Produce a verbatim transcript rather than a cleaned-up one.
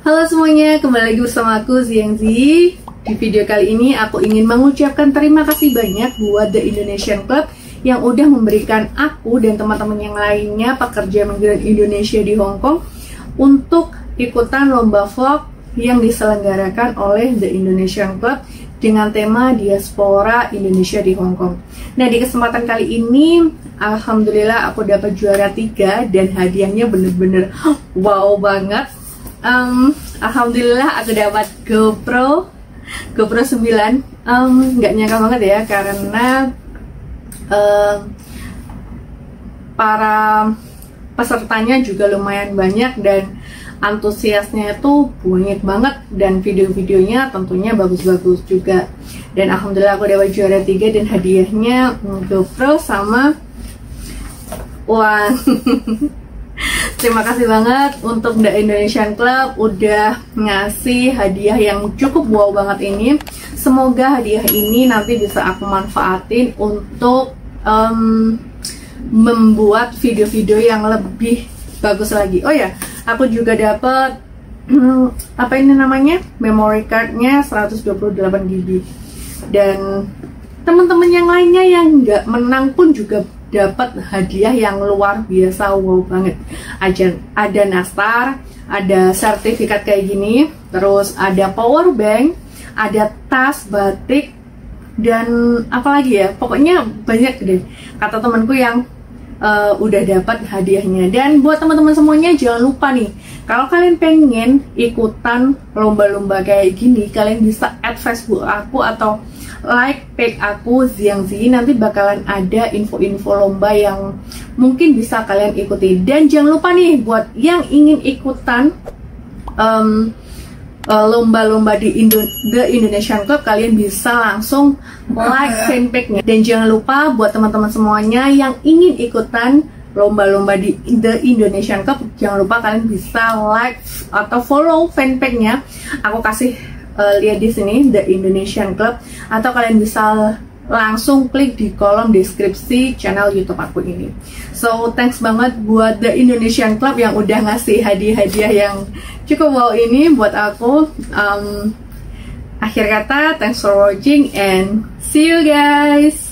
Halo semuanya, kembali lagi bersama aku Ziangzi. Di video kali ini aku ingin mengucapkan terima kasih banyak buat The Indonesian Club yang udah memberikan aku dan teman-teman yang lainnya pekerja migran Indonesia di Hong Kong untuk ikutan lomba vlog yang diselenggarakan oleh The Indonesian Club dengan tema Diaspora Indonesia di Hong Kong. Nah, di kesempatan kali ini alhamdulillah aku dapat juara tiga dan hadiahnya bener-bener wow banget. Um, Alhamdulillah aku dapat GoPro GoPro sembilan. um, Nggak nyangka banget ya, karena um, para pesertanya juga lumayan banyak dan antusiasnya itu banyak banget, dan video-videonya tentunya bagus-bagus juga. Dan alhamdulillah aku dapat juara tiga dan hadiahnya GoPro sama uang. Terima kasih banget untuk The Indonesian Club udah ngasih hadiah yang cukup wow banget ini. Semoga hadiah ini nanti bisa aku manfaatin untuk um, membuat video-video yang lebih bagus lagi. Oh ya, aku juga dapat hmm, apa ini namanya, memory cardnya seratus dua puluh delapan giga. Dan teman-teman yang lainnya yang nggak menang pun juga dapat hadiah yang luar biasa, wow banget. Ada, ada nastar, ada sertifikat kayak gini, terus ada power bank, ada tas batik, dan apalagi ya, pokoknya banyak deh kata temanku yang uh, udah dapat hadiahnya. Dan buat teman-teman semuanya, jangan lupa nih, kalau kalian pengen ikutan lomba-lomba kayak gini, kalian bisa add Facebook aku atau like page aku Ziangzi. Nanti bakalan ada info-info lomba yang mungkin bisa kalian ikuti. Dan jangan lupa nih, buat yang ingin ikutan um, lomba-lomba di Indo The Indonesian Club, kalian bisa langsung like fanpage-nya. Dan jangan lupa buat teman-teman semuanya yang ingin ikutan lomba-lomba di The Indonesian Club, jangan lupa kalian bisa like atau follow fanpage-nya. Aku kasih Uh, lihat di sini The Indonesian Club, atau kalian bisa langsung klik di kolom deskripsi channel YouTube aku ini. So thanks banget buat The Indonesian Club yang udah ngasih hadiah-hadiah yang cukup wow ini buat aku. Um, akhir kata, thanks for watching and see you guys.